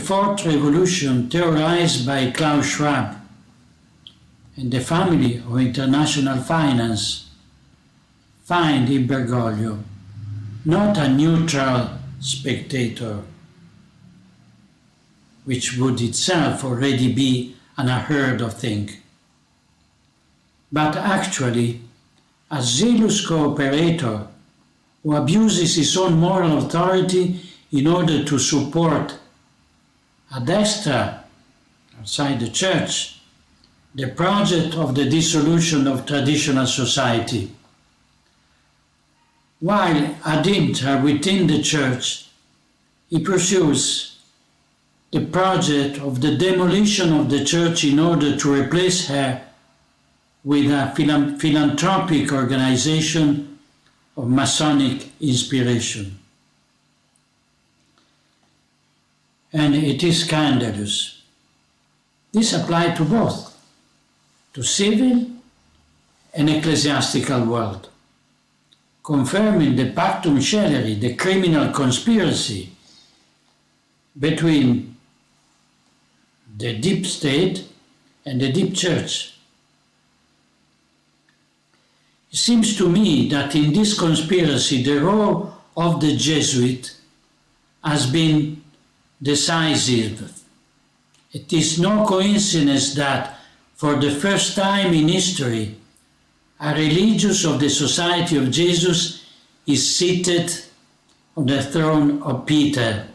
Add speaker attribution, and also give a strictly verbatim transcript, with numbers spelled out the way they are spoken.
Speaker 1: Fourth Revolution theorized by Klaus Schwab and the family of international finance find in Bergoglio not a neutral spectator, which would itself already be an unheard of thing, but actually a zealous cooperator who abuses his own moral authority in order to support a destra outside the church the project of the dissolution of traditional society, while ad intra within the church he pursues the project of the demolition of the church in order to replace her with a philan- philanthropic organization of Masonic inspiration. And it is scandalous. This applied to both, to civil and ecclesiastical world, confirming the pactum celeri, the criminal conspiracy between the deep state and the deep church. It seems to me that in this conspiracy the role of the Jesuit has been decisive. It is no coincidence that for the first time in history a religious of the Society of Jesus is seated on the throne of Peter